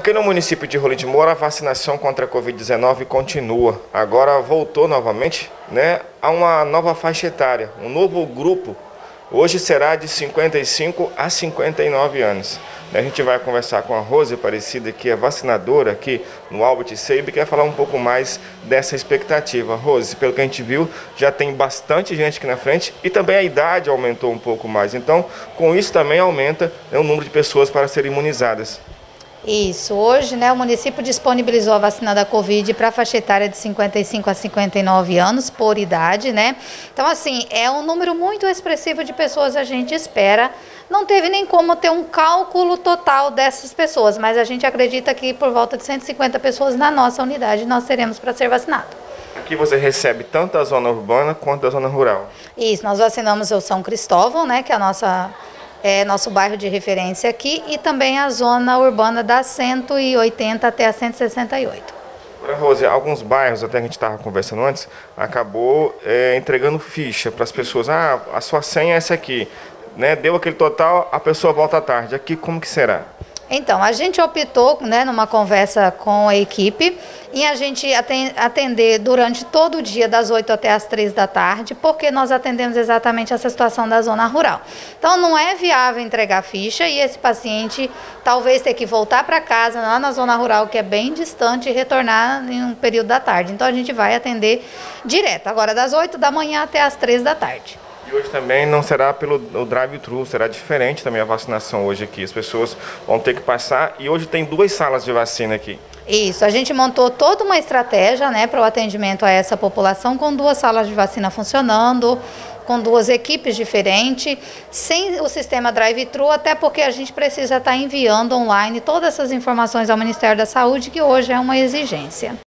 Aqui no município de Rolim de Moura, a vacinação contra a Covid-19 continua. Agora voltou novamente, a uma nova faixa etária, um novo grupo. Hoje será de 55 a 59 anos. A gente vai conversar com a Rose Aparecida, que é vacinadora aqui no Albert Seib, que vai falar um pouco mais dessa expectativa. Rose, pelo que a gente viu, já tem bastante gente aqui na frente e também a idade aumentou um pouco mais. Então, com isso também aumenta o número de pessoas para serem imunizadas. Isso, hoje o município disponibilizou a vacina da Covid para a faixa etária de 55 a 59 anos, por idade, Então, assim, é um número muito expressivo de pessoas, a gente espera. Não teve nem como ter um cálculo total dessas pessoas, mas a gente acredita que por volta de 150 pessoas na nossa unidade nós teremos para ser vacinado. Aqui você recebe tanto a zona urbana quanto a zona rural. Isso, nós vacinamos o São Cristóvão, que é nosso bairro de referência aqui, e também a zona urbana da 180 até a 168. Rose, alguns bairros, até que a gente estava conversando antes, acabou entregando ficha para as pessoas. Ah, a sua senha é essa aqui, deu aquele total, a pessoa volta à tarde. Aqui como que será? Então, a gente optou, numa conversa com a equipe, em a gente atender durante todo o dia, das 8 até as 3 da tarde, porque nós atendemos exatamente essa situação da zona rural. Então, não é viável entregar ficha e esse paciente talvez ter que voltar para casa, lá na zona rural, que é bem distante, e retornar em um período da tarde. Então, a gente vai atender direto, agora das 8 da manhã até as 3 da tarde. E hoje também não será pelo drive-thru, será diferente também a vacinação hoje aqui. As pessoas vão ter que passar e hoje tem 2 salas de vacina aqui. Isso, a gente montou toda uma estratégia para o atendimento a essa população, com 2 salas de vacina funcionando, com 2 equipes diferentes, sem o sistema drive-thru, até porque a gente precisa estar enviando online todas essas informações ao Ministério da Saúde, que hoje é uma exigência.